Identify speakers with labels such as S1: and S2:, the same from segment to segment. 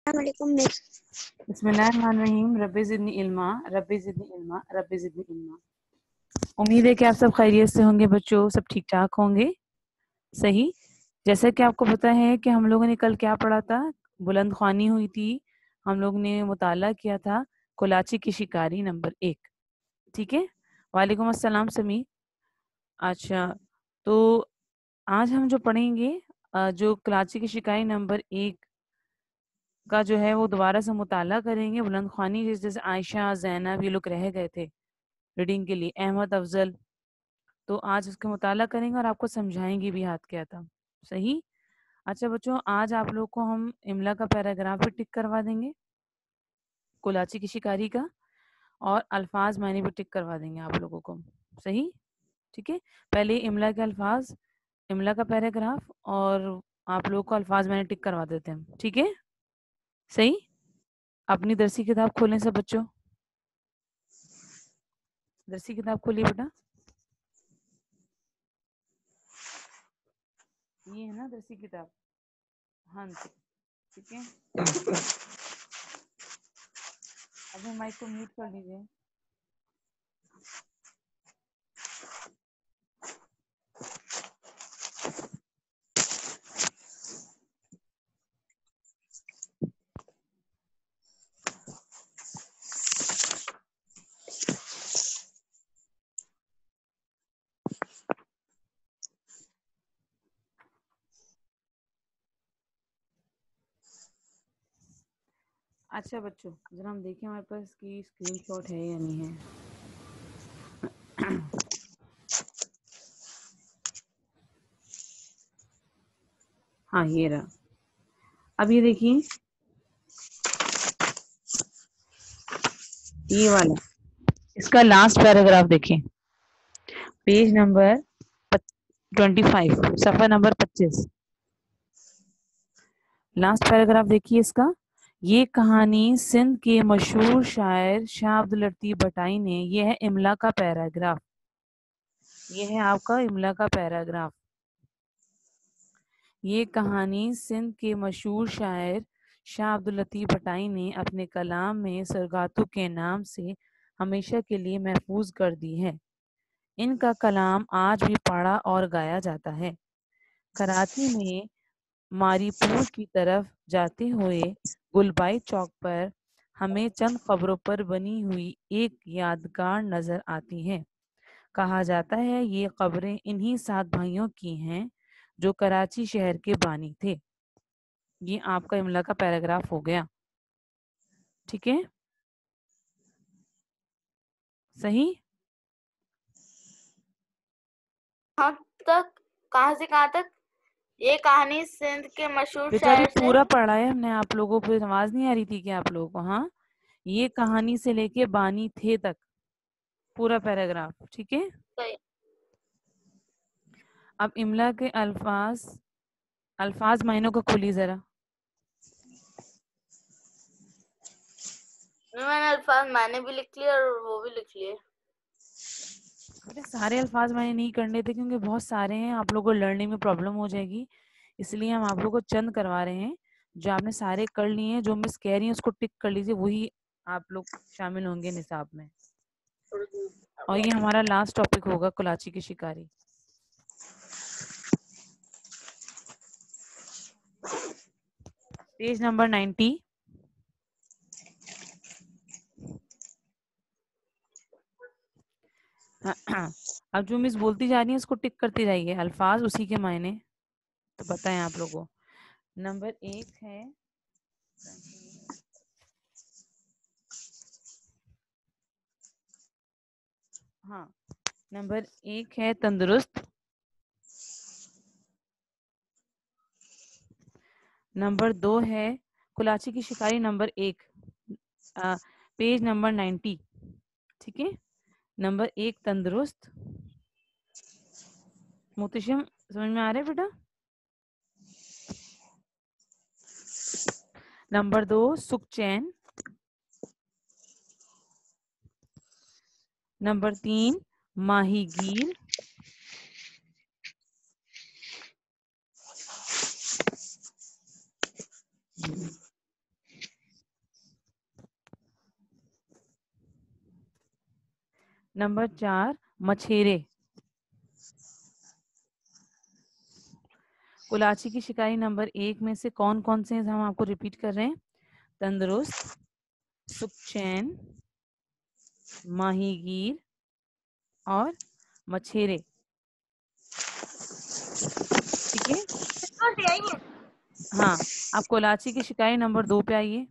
S1: बिस्मिल्लाहिर्रहमानिर्रहीम। Rabbi ज़िदनी इल्मा, rabbi ज़िदनी इल्मा, rabbi ज़िदनी इल्मा। उम्मीद है कि आप सब खैरियत से होंगे बच्चों, सब ठीक ठाक होंगे। सही। जैसा कि आपको पता है कि हम लोगों ने कल क्या पढ़ा था, बुलंद ख्वानी हुई थी, हम लोग ने मुताला किया था कोलाची की शिकारी नंबर 1। ठीक है। वालेकुम अस्सलाम समी। अच्छा, तो आज हम जो पढ़ेंगे जो कोलाची की शिकारी नंबर 1 का जो है वो दोबारा से मुताला करेंगे। बुलंद ख्वानी जैसे आयशा, ज़ैनब ये लोग रह गए थे रीडिंग के लिए, अहमद, अफजल, तो आज उसका मुताला करेंगे और आपको समझाएंगे भी हाथ क्या था। सही। अच्छा बच्चों, आज आप लोग को हम इमला का पैराग्राफ भी टिक करवा देंगे कोलाची की शिकारी का, और अल्फाज मैंने भी टिक करवा देंगे आप लोगों को। सही। ठीक है। पहले इमला के अल्फाज, इमला का पैराग्राफ, और आप लोग को अल्फाज मैंने टिक करवा देते हैं। ठीक है। सही। अपनी दरसी किताब खोलें सब बच्चों, दरसी किताब खोलिए बेटा। ये है ना दरसी किताब। हाँ जी। ठीक है। अपने माइक को म्यूट कर लीजिए। अच्छा बच्चों, जरा हम देखें हमारे पास इसकी स्क्रीनशॉट है या नहीं है। हाँ ये रहा। अब ये देखिए, ये वाला इसका लास्ट पैराग्राफ देखें, पेज नंबर 25, सफा नंबर 25, लास्ट पैराग्राफ देखिए इसका। ये कहानी सिंध के मशहूर शायर शाह अब्दुल लतीफ भटाई ने, ये है इमला का पैराग्राफ, ये है आपका इमला का पैराग्राफ। ये कहानी सिंध के मशहूर शायर शाह अब्दुल लतीफ भटाई ने अपने कलाम में सरगातु के नाम से हमेशा के लिए महफूज कर दी है। इनका कलाम आज भी पढ़ा और गाया जाता है। कराची में मारीपुर की तरफ जाते हुए गुलबाई चौक पर हमें चंद कब्रों पर बनी हुई एक यादगार नजर आती है। कहा जाता है ये कब्रें इन्हीं 7 भाइयों की हैं जो कराची शहर के बानी थे। ये आपका इमला का पैराग्राफ हो गया। ठीक है। सही।
S2: तक कहाँ से कहाँ तक? ये कहानी सिंध के मशहूर
S1: बेटा अभी
S2: शायर से
S1: पूरा पढ़ा है हमने आप लोगों को, आवाज नहीं आ रही थी क्या आप लोगों को? हाँ, ये कहानी से लेके बानी थे तक पूरा पैराग्राफ। ठीक है। अब इमला के अल्फाज, अल्फाज मायनों को खोलिए जरा।
S2: मैंने अल्फाज मैंने भी लिख लिए और वो भी लिख लिए।
S1: बेटा सारे अल्फाज मैंने नहीं करने थे क्योंकि बहुत सारे हैं, आप लोगों को लर्निंग में प्रॉब्लम हो जाएगी, इसलिए हम आप लोगों को चंद करवा रहे हैं। जो आपने सारे कर लिए हैं, जो मिस कह रही है उसको टिक कर लीजिए, वही आप लोग शामिल होंगे निसाब में। और ये हमारा लास्ट टॉपिक होगा कोलाची की शिकारी। Page number 90। अब जो मिस बोलती जा रही है उसको टिक करती जाइए, अल्फाज उसी के मायने तो बताएं आप लोगों को। नंबर 1 है, हाँ, नंबर 1 है तंदुरुस्त। नंबर 2 है कोलाची की शिकारी नंबर 1, पेज नंबर 90। ठीक है। नंबर 1 तंदुरुस्त। मोहतशिम समझ में आ रहा है बेटा? नंबर 2 सुखचैन। नंबर 3 माहीगीर। नंबर 4 मछेरे। कुलाची की शिकारी नंबर 1 में से कौन कौन से हैं, हम आपको रिपीट कर रहे हैं। तंदुरुस्त, सुखचैन, माहीगीर और मछेरे। ठीक है, हाँ, आप कुलाची की शिकारी नंबर 2 पे आइए।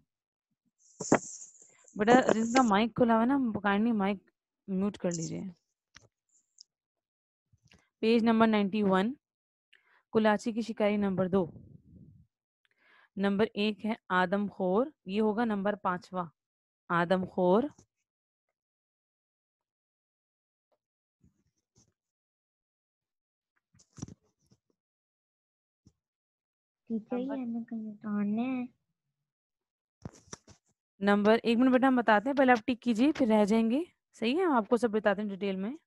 S1: बेटा जिनका माइक खुला हुआ है ना, काइंडली माइक म्यूट कर लीजिए। पेज नंबर 91, कुलाची की शिकारी नंबर 2। नंबर 1 है आदमखोर, ये होगा नंबर 5वां, आदमखोर। नंबर 1 मिनट बेटा हम बताते हैं, पहले आप टिक कीजिए फिर रह जाएंगे। सही है, हम आपको सब बताते हैं डिटेल में।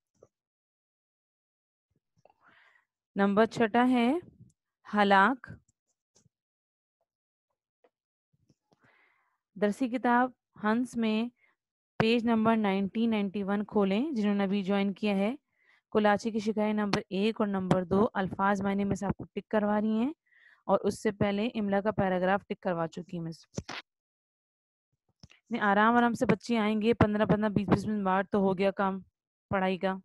S1: नंबर 6 है हलाक। दरसी किताब हंस में पेज नंबर 1991 खोलें, जिन्होंने अभी ज्वाइन किया है। कुलाची की शिकायत नंबर 1 और नंबर 2 अल्फाज मायने में से आपको टिक करवा रही हैं, और उससे पहले इमला का पैराग्राफ टिक करवा चुकी हूँ मिस। आराम आराम से बच्चे आएंगे, 15-15 20-20 मिनट बाद तो हो गया काम पढ़ाई का।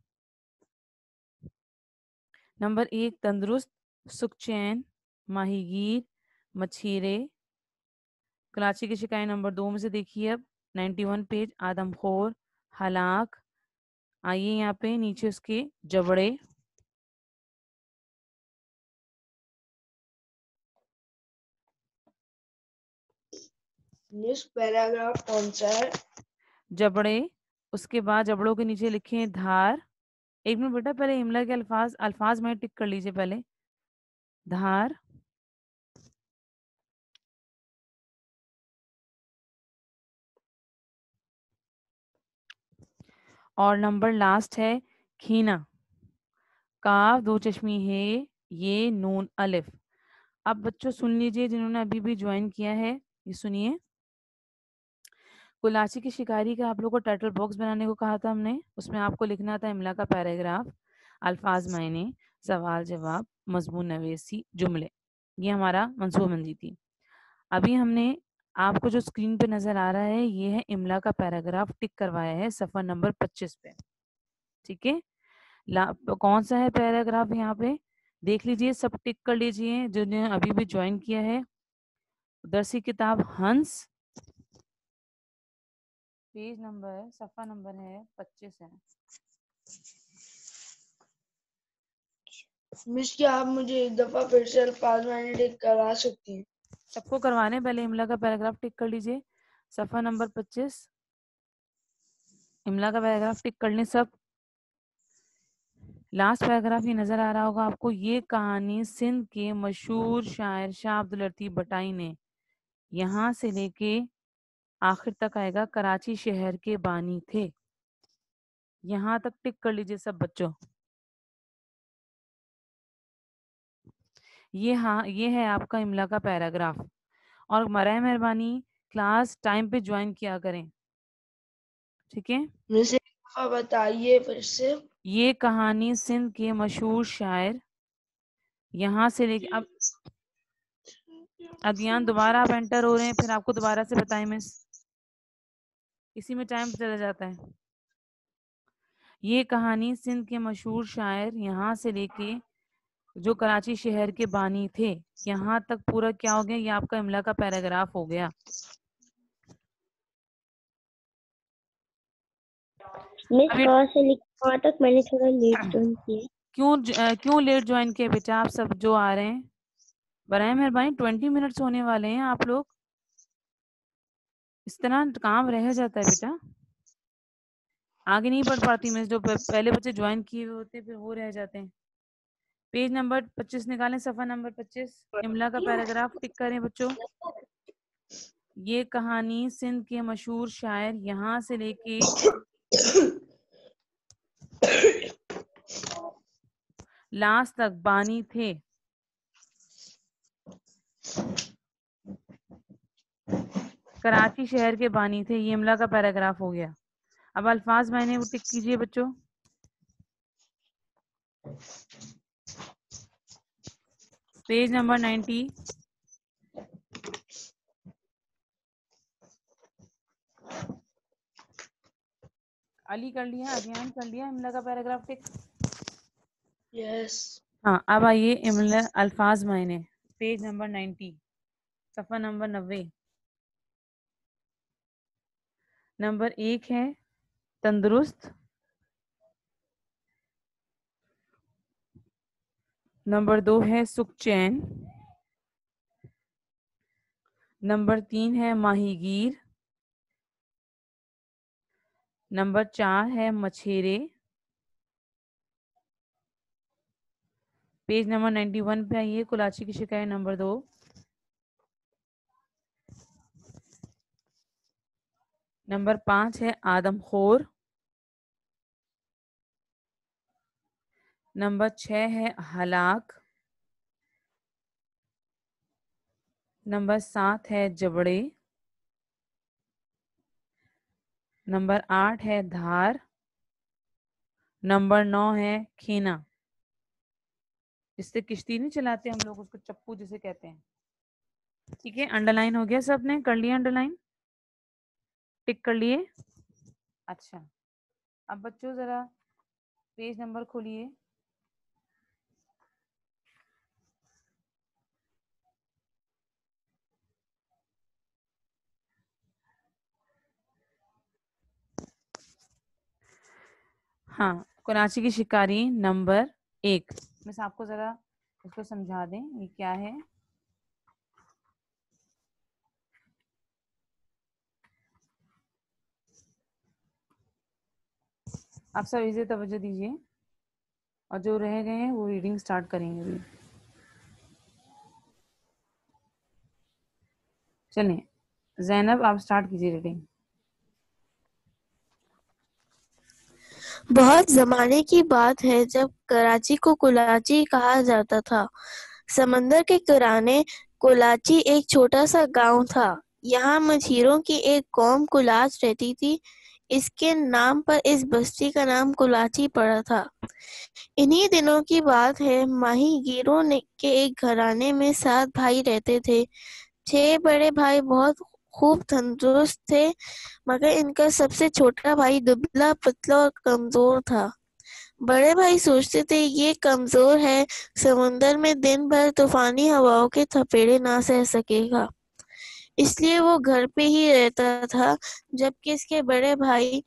S1: नंबर 1 तंदुरुस्त, सुखचैन, माहीगीर, मछेरे। कुलाची की शिकायत नंबर 2 में से देखिए अब 91 पेज, आदमखोर, हलाक। आइए यहाँ पे नीचे उसके जबड़े।
S3: मिस पैराग्राफ कौन सा है?
S1: जबड़े, उसके बाद जबड़ों के नीचे लिखे धार। एक मिनट बेटा, पहले इमला के अल्फाज में टिक कर लीजिए पहले। धार, और नंबर लास्ट है खीना। काफ 2 चश्मी है, ये नून अलिफ। अब बच्चों सुन लीजिए, जिन्होंने अभी भी ज्वाइन किया है ये सुनिए। कुलाची की शिकारी का आप लोग को टाइटल बॉक्स बनाने को कहा था हमने, उसमें आपको लिखना था इमला का पैराग्राफ, अल्फाज मायने, सवाल जवाब, मजमून नवेसी, जुमले। ये हमारा मंसूबबंदी थी। अभी हमने आपको जो स्क्रीन पे नजर आ रहा है ये है इमला का पैराग्राफ, टिक करवाया है सफा नंबर 25 पे। ठीक है, कौन सा है पैराग्राफ यहाँ पे देख लीजिए, सब टिक कर लीजिए जिन्होंने अभी भी ज्वाइन किया है। दरसी किताब हंस, पेज नंबर सफा नंबर है 25 है।
S3: मिस क्या आप मुझे एक दफा फिर से अल्फाज मायने टिक करवा सकती हैं?
S1: सबको करवाने, पहले इमला का पैराग्राफ टिक कर लीजिए, सफा नंबर 25, इमला का पैराग्राफ टिक कर लें सब। लास्ट पैराग्राफ ये नजर आ रहा होगा आपको, ये कहानी सिंध के मशहूर शायर शाह अब्दुल लतीफ भटाई ने, यहाँ से लेके आखिर तक आएगा, कराची शहर के बानी थे। यहाँ तक टिक कर लीजिए सब बच्चों। ये हाँ, ये है आपका इमला का पैराग्राफ। और मराए मेहरबानी क्लास टाइम पे ज्वाइन किया करें, ठीक है।
S3: मिस एक दफा बताइए फिर से।
S1: ये कहानी सिंध के मशहूर शायर, यहाँ से लेके अब अज्ञान दोबारा आप एंटर हो रहे हैं, फिर आपको दोबारा से बताएं मिस, इसी में टाइम चला जाता है। ये कहानी सिंध के मशहूर शायर यहाँ से लेके जो कराची शहर के बानी थे, यहाँ तक पूरा क्या हो गया, ये आपका इमला का पैराग्राफ हो गया।
S4: मिस कहाँ से लिखा तक मैंने थोड़ा लेट ज्वाइन किया।
S1: क्यों लेट ज्वाइन किया बेटा आप सब जो आ रहे हैं? बराए मेहरबानी 20 मिनट्स होने वाले हैं, आप लोग इस तरह काम रह जाता है बेटा, आगे नहीं बढ़ पाती मैं, जो पहले बच्चे ज्वाइन किए हुए होते फिर वो रह जाते हैं। पेज नंबर 25 निकालें, सफा नंबर 25, इमला का पैराग्राफ टिक करें बच्चों। ये कहानी सिंध के मशहूर शायर यहाँ से लेके लास्ट तक बानी थे। कराची शहर के बानी थे, ये इमला का पैराग्राफ हो गया। اب الفاظ معنی وہ ٹک کیجئے بچوں. Page number 90. علی کر لیا, ابھیان کر لیا املا کا پیراگراف ٹک؟
S3: Yes.
S1: ہاں اب آئیے املا الفاظ معنی پیج نمبر 90 صفحہ نمبر 90. نمبر 1 ہے تندرست. نمبر 2 ہے سکھ چین. نمبر 3 ہے ماہی گیر. نمبر 4 ہے مچھیرے. پیج نمبر 91 پہ آئیے کولاچی کی شکایت نمبر 2. نمبر 5 ہے آدم خور. نمبر 6 ہے ہلاک. نمبر 7 ہے جبڑے. نمبر 8 ہے دھار. نمبر 9 ہے کھینا. جس سے کشتی نہیں چلاتے ہم لوگ اس کو چپو جسے کہتے ہیں. ٹھیک ہے, انڈر لائن ہو گیا, سب نے کر لیا انڈر لائن, ٹک کر لیے. اچھا اب بچوں ذرا پیج نمبر کھولیے. ہاں کراچی کی شکاری نمبر 1. بس آپ کو ذرا اس کو سمجھا دیں یہ کیا ہے. آپ سب اسے توجہ دیجیے اور جو رہ گئے ہیں وہ ریڈنگ سٹارٹ کریں گے. چلیں زینب آپ سٹارٹ کیجیے ریڈنگ.
S5: بہت زمانے کی بات ہے جب کراچی کو کولاچی کہا جاتا تھا. سمندر کے کنارے کولاچی ایک چھوٹا سا گاؤں تھا. یہاں مچھیروں کی ایک قوم کولاچ رہتی تھی. اس کے نام پر اس بستی کا نام کولاچی پڑا تھا. انہی دنوں کی بات ہے. ماہی گیروں کے ایک گھرانے میں 7 بھائی رہتے تھے. 6 بڑے بھائی بہت خوب تندرست تھے مگر ان کا سب سے چھوٹا بھائی دبلا پتلا اور کمزور تھا. بڑے بھائی سوچتے تھے یہ کمزور ہے, سمندر میں دن بھر طوفانی ہواؤں کے تھپیڑے نہ سہ سکے گا, اس لیے وہ گھر پہ ہی رہتا تھا. جبکہ اس کے بڑے بھائی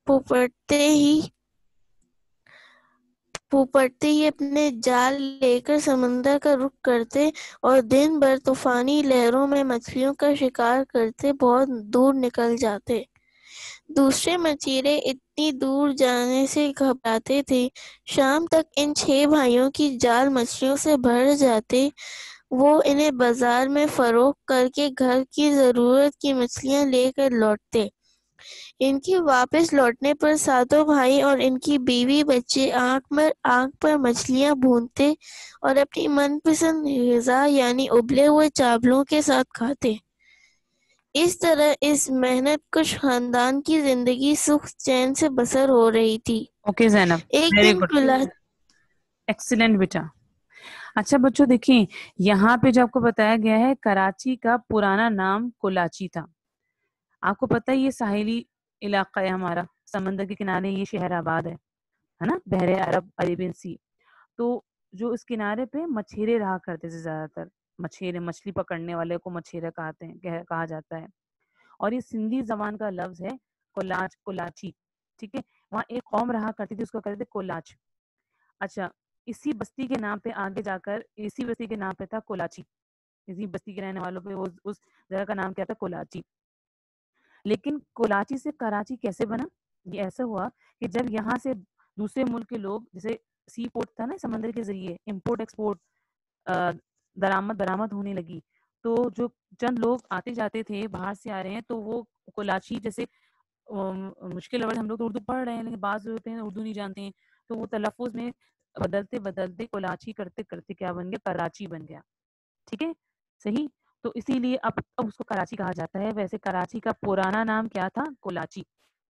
S5: پھوپٹتے ہی اپنے جال لے کر سمندر کا رخ کرتے اور دن بھر طوفانی لہروں میں مچھلیوں کا شکار کرتے بہت دور نکل جاتے. دوسرے مچھیرے اتنی دور جانے سے گھبراتے تھے. شام تک ان 6 بھائیوں کی جال مچھلیوں سے بھر جاتے. وہ انہیں بازار میں فروخت کر کے گھر کی ضرورت کی مچھلیاں لے کر لوٹتے. ان کی واپس لوٹنے پر 7 بھائی اور ان کی بیوی بچے آگ پر مچھلیاں بھونتے اور اپنی من پسند غذا یعنی ابلے ہوئے چاولوں کے ساتھ کھاتے. اس طرح اس محنت کش خاندان کی زندگی سکھ چین سے بسر ہو رہی تھی.
S1: اوکے زینب,
S5: ایک
S1: ویری
S5: دن
S1: گڈ, ایکسیلنٹ بیٹا. اچھا بچوں دیکھیں یہاں پہ جو آپ کو بتایا گیا ہے کراچی کا پرانا نام کولاچی تھا. آپ کو پتہ ہے یہ ساحلی علاقہ ہے ہمارا, سمندر کے کنارے یہ شہر آباد ہے نا, بحر عرب عربین سی. تو جو اس کنارے پہ مچھیرے رہا کرتے تھے زیادہ تر. مچھلی پکڑنے والے کو مچھیرے کہا جاتا ہے. اور یہ سندھی زبان کا لفظ ہے کولاچی. ٹھیک ہے, وہاں ایک قوم رہا کرتی تھی اس کو کہتے تھے کولاچ. اچھا اسی بستی کے نام پہ آگے جا کر اسی بستی کے نام پہ تھا کولاچی. اسی بستی کے رہنے والوں پہ اس جگہ کا نام کیا تھا کولاچی. لیکن کولاچی سے کراچی کیسے بنا؟ یہ ایسا ہوا کہ جب یہاں سے دوسرے ملک کے لوگ, جیسے سی پورٹ تھا نا سمندر کے ذریعے امپورٹ ایکسپورٹ درآمد ہونے لگی, تو جو چند لوگ آتے جاتے تھے باہر سے آ رہے ہیں تو وہ کولاچی, جیسے مشکل لفظ ہم لوگ تو اردو پڑھ رہے ہیں لیکن بعض ہوتے ہیں اردو نہیں جانتے ہیں, تو وہ تلفظ میں بدلتے بدلتے کولاچی کرتے کرتے کیا بن گیا, کراچی بن گیا. ٹھیک ہے صحیح. تو اسی لیے اب اس کو کراچی کہا جاتا ہے. ویسے کراچی کا پرانا نام کیا تھا؟ کولاچی.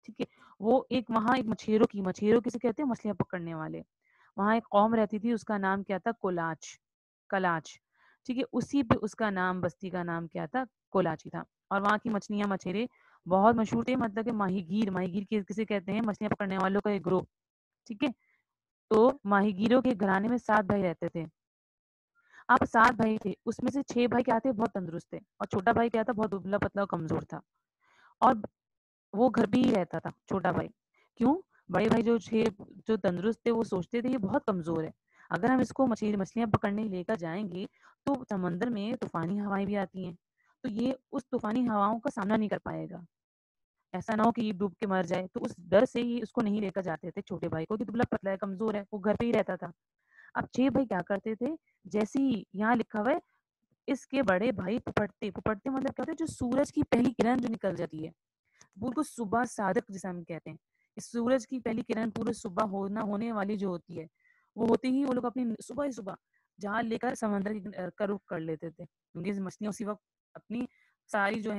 S1: ٹھیک ہے. وہ وہاں ایک مچھیروں کسے کہتے ہیں؟ مچھلیاں پکڑنے والے. وہاں ایک قوم رہتی تھی، اس کا نام کیا تھا؟ کلاچ. ٹھیک ہے، اسی پہ اس کا نام، بستی کا نام کیا تھا؟ کولاچی تھا. اور وہاں کی مچھلیاں مچھیرے بہت مشہور تھے. مطلب کہ ماہی گیر کسے کہتے ہیں؟ مچھلیاں پکڑنے والوں کا ایک گروہ. ٹھیک ہے، تو ماہی گیروں کے گھرانے میں 7 بھائی رہتے تھے. اب 7 بھائی تھے، اس میں سے 6 بھائی کیا تھے؟ بہت تندرست تھے. اور چھوٹا بھائی کیا تھا؟ بہت دبلا پتلا اور کمزور تھا. اور وہ گھر پہ ہی رہتا تھا چھوٹا بھائی. کیوں؟ بڑے بھائی جو تندرست تھے وہ سوچتے تھے یہ بہت کمزور ہے، اگر ہم اس کو مچھلیاں پکڑنے لے کر جائیں گے تو سمندر میں طوفانی ہوائیں بھی آتی ہیں، تو یہ اس طوفانی ہواؤں کا سامنا نہیں کر پائے گا. ایسا نہ ہو کہ یہ ڈوب کے مر جائے. تو اس ڈر سے ہی اس کو نہیں لے کر جاتے تھے چھوٹے بھائی کو، کہ دبلا پتلا ہے، کمزور ہے، وہ گھر پہ ہی رہتا تھا. اب 6 بھائی کیا کرتے تھے؟ جیسے ہی یہاں لکھا ہوا ہے اس کے بڑے بھائی پپڑتے مطلب کیا ہوتا ہے؟ جو سورج کی پہلی کرن جو نکل جاتی ہے، بالکل صبح صادق جسے ہم کہتے ہیں، اس سورج کی پہلی کرن پورے صبح ہونے والی جو ہوتی ہے، وہ ہوتے ہی وہ لوگ اپنی صبح جہاز لے کر سمندر کا رخ کر لیتے تھے. کیونکہ مچھلیاں اسی وقت اپنی ساری جو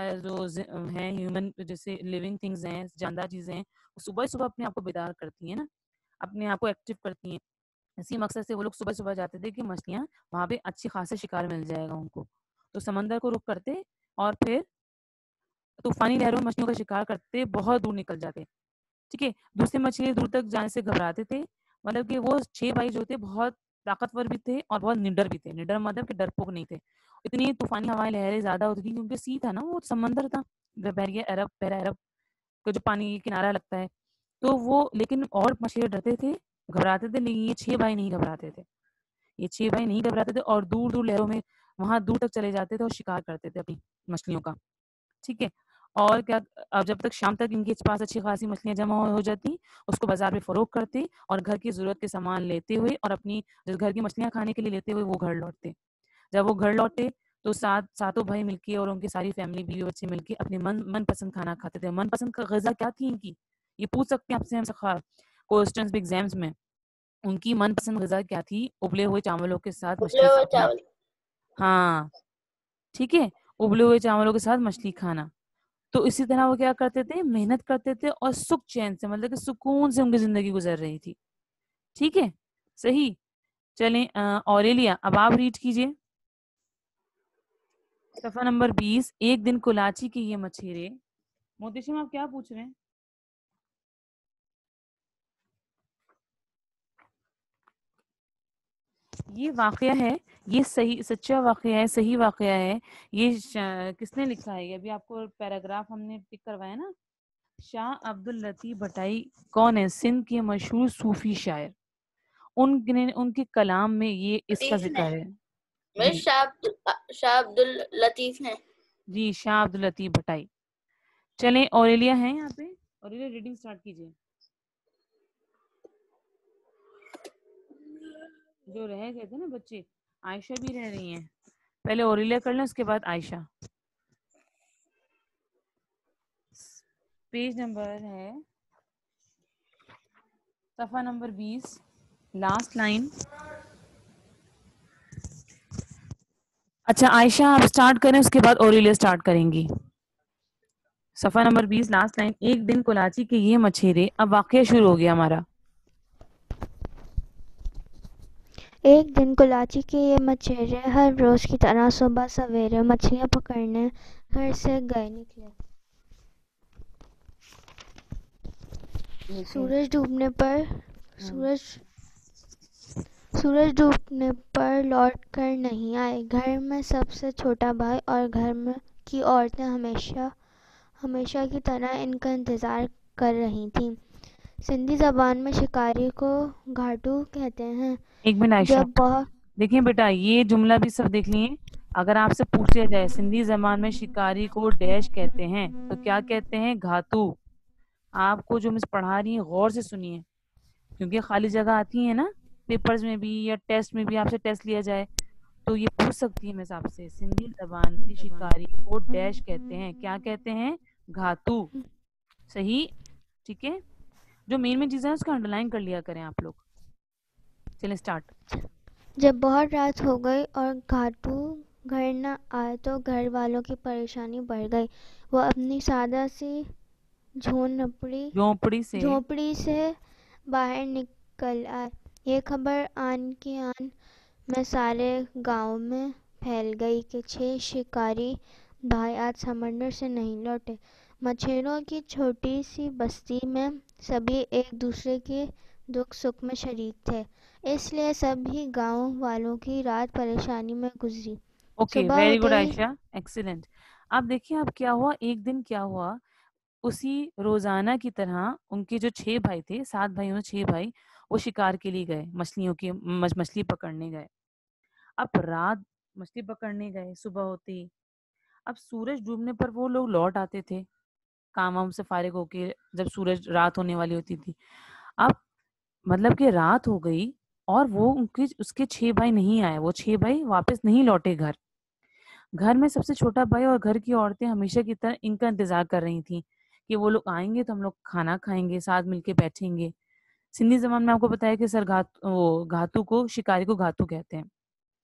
S1: ہیں ہیومن جیسے لیونگ تھنگز ہیں، جاندار چیزیں ہیں، وہ صبح اپنے آپ کو بیدار کرتی ہیں نا، اپنے آپ کو ایکٹیو کرتی ہیں. اسی مقصد سے وہ لوگ صبح جاتے تھے کہ مچھلیاں وہاں پہ اچھی خاصے شکار مل جائے گا ان کو. تو سمندر کو رخ کرتے اور پھر طوفانی لہروں میں مچھلیوں کا شکار کرتے، بہت دور نکل جاتے. ٹھیک ہے، دوسرے مچھلی دور تک جانے سے گھبراتے تھے. مطلب کہ وہ 6 بھائی جو تھے بہت طاقتور بھی تھے اور بہت نڈر بھی تھے. نڈر مطلب کہ ڈرپوک نہیں تھے. اتنی طوفانی ہوائیں لہریں زیادہ ہوتی تھی کیونکہ سی تھا نا، وہ سمندر تھا، بحیرہ عرب کو جو پانی کنارہ لگتا ہے. تو وہ لیکن اور مچھلی ڈرتے تھے، گھبراتے تھے. لیکن یہ 6 بھائی نہیں گھبراتے تھے. یہ 6 بھائی نہیں گھبراتے تھے اور دور دور لہروں میں وہاں دور تک چلے جاتے تھے اور شکار کرتے تھے اپنی مچھلیوں کا. ٹھیک ہے، اور کیا، اب جب تک شام تک ان کے پاس اچھی خاصی مچھلیاں جمع ہو جاتی، اس کو بازار میں فروخت کرتے اور گھر کی ضرورت کے سامان لیتے ہوئے اور اپنی گھر کی مچھلیاں کھانے کے لیے لیتے ہوئے وہ گھر لوٹتے. جب وہ گھر لوٹے تو ساتوں بھائی مل کے اور ان کی ساری فیملی بیوی بچے مل کے اپنے من پسند کھانا کھاتے تھے. من پسند کا غذا کیا تھی ان کی؟ یہ پوچھ سکتے ہیں آپ سے ہم سے کوسچنز بھی ایگزامز میں. ان کی من پسند غذا کیا تھی؟ ابلے ہوئے چاولوں کے ساتھ
S2: ابلے
S1: مچھلی
S2: ہوئے
S1: کھانا.
S2: چاول.
S1: ہاں ٹھیک ہے، ابلے ہوئے چاولوں کے ساتھ مچھلی کھانا. تو اسی طرح وہ کیا کرتے تھے؟ محنت کرتے تھے اور سکھ چین سے، مطلب کہ سکون سے ان کی زندگی گزر رہی تھی. ٹھیک ہے، صحیح. چلیں اوریلیا اب آپ ریڈ کیجئے صفحہ نمبر 20. ایک دن کولاچی کے یہ مچھیرے. محتشم آپ کیا پوچھ رہے ہیں؟ یہ واقعہ ہے، یہ صحیح سچا واقعہ ہے، صحیح واقعہ ہے. یہ کس نے لکھا ہے؟ یہ ابھی آپ کو پیراگراف ہم نے ٹک کروایا نا. شاہ عبد اللطیف بھٹائی کون ہے؟ سندھ کے مشہور صوفی شاعر. ان کے کلام میں یہ اس کا ذکر ہے.
S2: میں شاہ عبد اللطیف ہیں.
S1: جی، شاہ عبد اللطیف بھٹائی. چلیں اوریلیا ہیں یہاں پہ، اوریلیا ریڈنگ سٹارٹ کیجئے. جو رہ گئے تھے نا بچے، عائشہ بھی رہ رہی ہیں. پہلے اوریلیا کر لیں، اس کے بعد عائشہ. پیج نمبر ہے صفحہ نمبر 20، لاسٹ لائن. اچھا عائشہ آپ سٹارٹ کریں، اس کے بعد اوریلیا سٹارٹ کریں گی. صفحہ نمبر 20 لاسٹ لائن. ایک دن کولاچی کے یہ مچھیرے. اب واقعہ شروع ہو گیا ہمارا.
S4: ایک دن کولاچی کے یہ مچھیرے ہر روز کی طرح صبح سویرے مچھلیاں پکڑنے گھر سے نکلے. سورج ڈوبنے پر لوٹ کر نہیں آئے. گھر میں سب سے چھوٹا بھائی اور گھر میں کی عورتیں ہمیشہ کی طرح ان کا انتظار کر رہی تھیں. سندھی زبان میں شکاری کو گھاٹو کہتے ہیں.
S1: ایک منٹ عائشہ، دیکھیں بیٹا یہ جملہ بھی سب دیکھ لیے. اگر آپ سے پوچھ لیا جائے سندھی زبان میں شکاری کو ڈیش کہتے ہیں تو کیا کہتے ہیں؟ گھاتو. آپ کو جو مس پڑھا رہی ہیں غور سے سنیے، کیونکہ خالی جگہ آتی ہے نا پیپرز میں بھی یا ٹیسٹ میں بھی. آپ سے ٹیسٹ لیا جائے تو یہ پوچھ سکتی ہے مس آپ سے، سندھی زبان کی شکاری کو ڈیش کہتے ہیں. کیا کہتے ہیں؟ گھاتو. صحیح، ٹھیک ہے. جو مین چیزیں ہیں اس کو انڈر لائن کر لیا کریں آپ لوگ. چلیں سٹارٹ.
S4: جب بہت رات ہو گئی اور گھاٹو گھر نہ آئے تو گھر والوں کی پریشانی بڑھ گئی. وہ اپنی سادہ سی झोपड़ी से बाहर निकल आए। ये खबर आन की आन में सारे गांव में फैल गई कि 6 शिकारी भाई आज समंदर से नहीं लौटे। मछेरों की छोटी सी बस्ती में सभी एक दूसरे के दुख सुख में शरीक थे, इसलिए सभी गांव वालों की रात परेशानी में गुजरी।
S1: ओके,
S4: सुबह
S1: वेरी गुड
S4: होते ही
S1: आयशा, एक्सीलेंट। अब देखिए अब क्या हुआ, एक दिन क्या हुआ, उसी रोजाना की तरह उनके जो 6 भाई थे, 7 भाइयों में 6 भाई, वो शिकार के लिए गए, मछलियों की मछली पकड़ने गए। अब रात मछली पकड़ने गए, सुबह होती, अब सूरज डूबने पर वो लोग लौट आते थे काम वाम से फारिग होके, जब सूरज रात होने वाली होती थी। अब मतलब कि रात हो गई और वो उनके उसके 6 भाई नहीं आए, वो 6 भाई वापस नहीं लौटे घर। घर में सबसे छोटा भाई और घर की औरतें हमेशा की तरह इनका इंतजार कर रही थी कि वो लोग आएंगे तो हम लोग खाना खाएंगे, साथ मिलके बैठेंगे। सिंधी जबान में आपको बताया कि वो घातू को, शिकारी को घातू कहते हैं।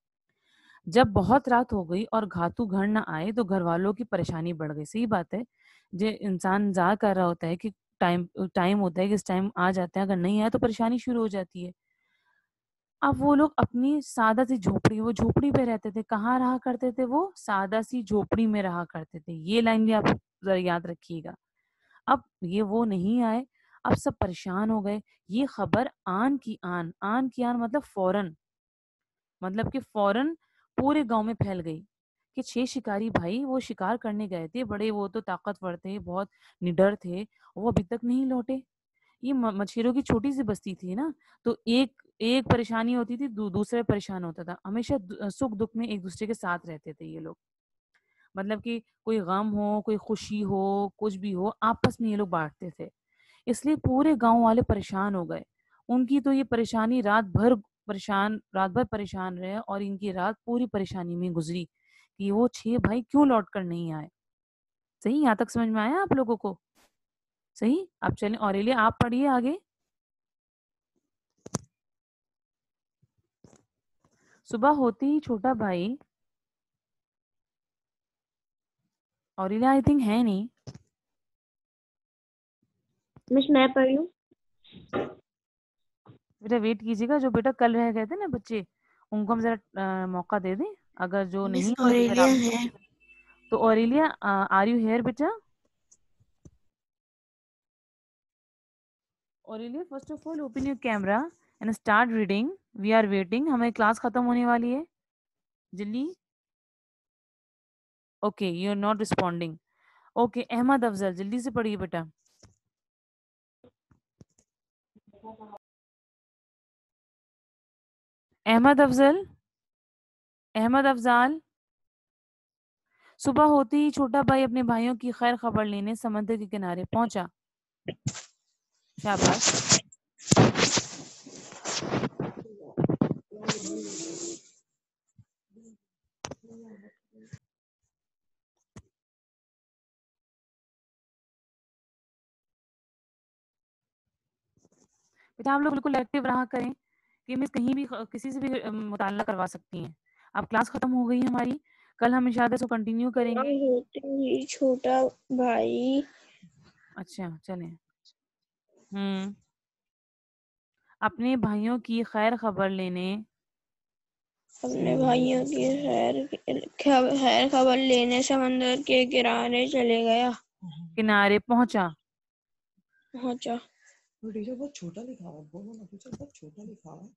S1: जब बहुत रात हो गई और घातू घर न आए तो घर वालों की परेशानी बढ़ गई। सही बात है, जो इंसान इंतजार कर रहा होता है कि टाइम टाइम होता है कि इस टाइम आ जाते हैं, अगर नहीं आया तो परेशानी शुरू हो जाती है। अब वो लोग अपनी सादा सी झोपड़ी, वो झोपड़ी पे रहते थे। कहाँ रहा करते थे? वो सादा सी झोपड़ी में रहा करते थे। ये लाइन भी आप जरा याद रखिएगा। अब ये वो नहीं आए, अब सब परेशान हो गए। ये खबर आन की आन, आन की आन मतलब फौरन, मतलब कि फौरन पूरे गांव में फैल गई कि 6 शिकारी भाई वो शिकार करने गए थे, बड़े वो तो ताकतवर थे, बहुत निडर थे, वो अभी तक नहीं लौटे। ये मछेरों की छोटी सी बस्ती थी ना, तो एक एक परेशानी होती थी, दूसरे परेशान होता था। हमेशा सुख दुख में एक दूसरे के साथ रहते थे ये लोग। मतलब कि कोई गम हो, कोई खुशी हो, कुछ भी हो, आपस में ये लोग बांटते थे। इसलिए पूरे गांव वाले परेशान हो गए। उनकी तो ये परेशानी रात भर परेशान रहे और इनकी रात पूरी परेशानी में गुजरी कि वो 6 भाई क्यों लौट कर नहीं आए। सही, यहाँ तक समझ में आया आप लोगों को? सही, अब चलें ऑरेलिया आप पढ़िए आगे। सुबह होते ही छोटा भाई, ऑरेलिया आई थिंक है नहीं।
S6: मिस मैं पढ़ लूं?
S1: बेटा वेट कीजिएगा, जो बेटा कल रह गए थे ना बच्चे, उनको हम जरा मौका दे दें। अगर जो
S5: मिस
S1: नहीं हुए तो फिर
S5: ऑरेलिया
S1: आप,
S5: है।
S1: तो ऑरेलिया आर यू हियर बेटा? Aurelia first of all open your camera and start reading, we are waiting, हमारी क्लास खत्म होने वाली है जल्दी। Okay, you are not responding. Okay, Ahmed Afzal जल्दी से पढ़िए बेटा। अहमद अफजल, अहमद अफजाल। सुबह होते ही छोटा भाई अपने भाइयों की खैर खबर लेने समंदर के किनारे पहुंचा। शाबाश। बेटा आप लोग बिल्कुल एक्टिव रहा करें कि मिस कहीं भी किसी से भी मुताला करवा सकती हैं। अब क्लास खत्म हो गई हमारी, कल हम इंशाल्लाह से कंटिन्यू करेंगे।
S6: होते ही छोटा भाई
S1: अच्छा चलें। अपने भाइयों की खैर खबर लेने
S6: अपने भाइयों की खैर खबर लेने समंदर के किनारे चले गया।
S1: किनारे पहुंचा।
S7: टीचर बहुत छोटा लिखा है, बोलो ना टीचर बहुत छोटा लिखा है।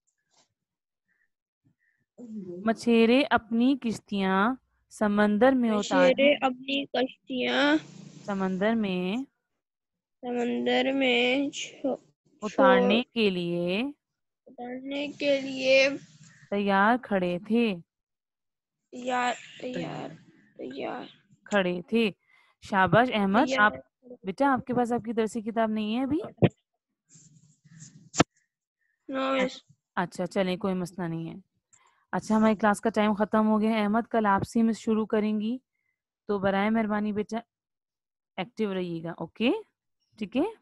S1: मछेरे अपनी किश्तियां समंदर में
S6: मछेरे अपनी कश्तियां
S1: समंदर में
S6: समंदर में
S1: उतारने के लिए तैयार खड़े थे।
S6: तैयार
S1: खड़े थे। शाबाश अहमद।
S6: तैयार
S1: आप बेटा आपके पास आपकी दरसी किताब नहीं है अभी?
S6: No miss.
S1: अच्छा चलें, कोई मसला नहीं है। अच्छा हमारी क्लास का टाइम खत्म हो गया है अहमद, कल आपसे मिस शुरू करेंगी, तो बराए मेहरबानी बेटा एक्टिव रहिएगा। ओके ठीक है।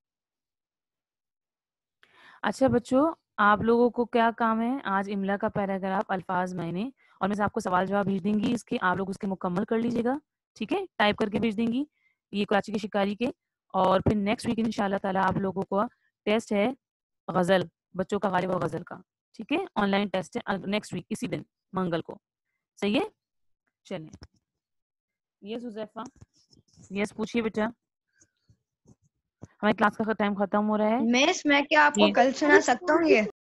S1: अच्छा बच्चों, आप लोगों को क्या काम है? आज इमला का पैराग्राफ अल्फाज मायने, और मैं आपको सवाल जवाब भेज देंगी इसके, आप लोग उसके मुकम्मल कर लीजिएगा। ठीक है, टाइप करके भेज देंगी, ये कराची के शिकारी के। اور پھر نیکسٹ ویک انشاءاللہ تعالیٰ آپ لوگوں کو ٹیسٹ ہے غزل، بچوں کا غالب و غزل کا. ٹھیک ہے، آن لائن ٹیسٹ ہے نیکسٹ ویک اسی دن منگل کو. صحیح ہے، چلیں. یس حذیفہ، یس پوچھیے بیٹا. ہماری کلاس کا ٹائم ختم ہو رہا ہے.
S3: مس میں کیا آپ کو
S1: جی.
S3: کل سنا سکتا ہوں یہ؟